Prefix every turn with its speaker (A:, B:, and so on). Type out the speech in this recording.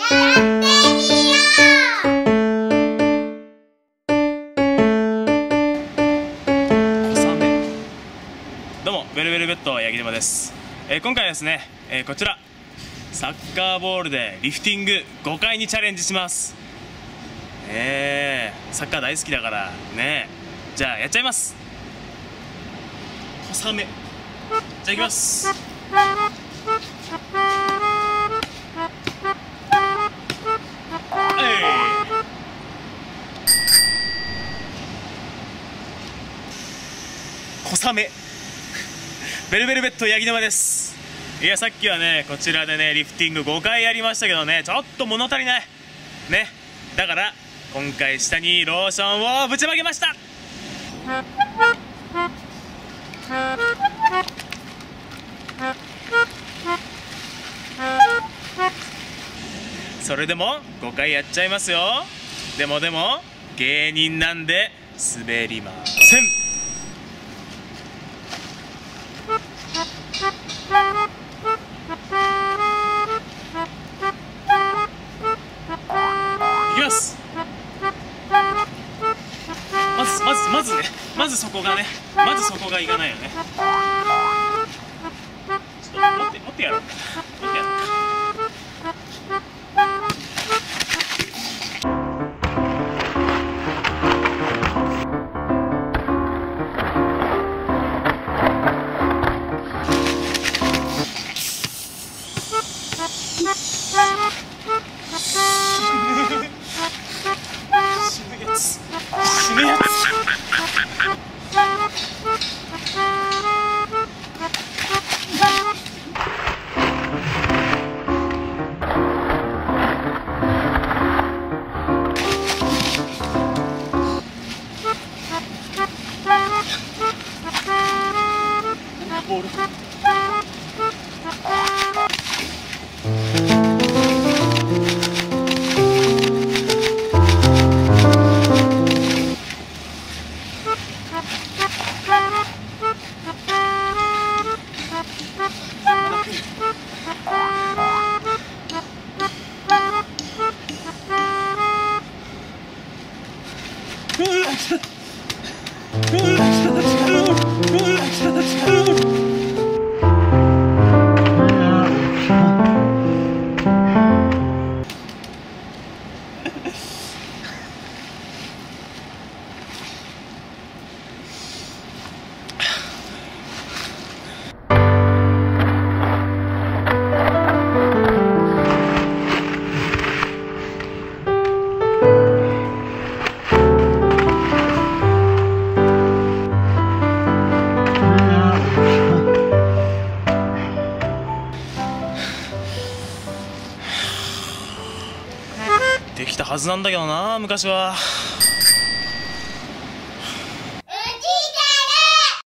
A: どうもベルベルベット八木沼です。今回はですね、こちらサッカーボールでリフティング5回にチャレンジします。サッカー大好きだからね。じゃあやっちゃいます。小雨。じゃあいきます。小雨ベルベルベット八木沼です。いや、さっきはねこちらでねリフティング5回やりましたけどね、ちょっと物足りないね。だから今回下にローションをぶちまけました。それでも5回やっちゃいますよ。でも芸人なんで滑りません。いきます。まずそこがね、まずそこがいかないよね。ちょっと持ってやろう。持ってやろう。死ぬやつ。ボール。できたはずなんだけどな、昔は。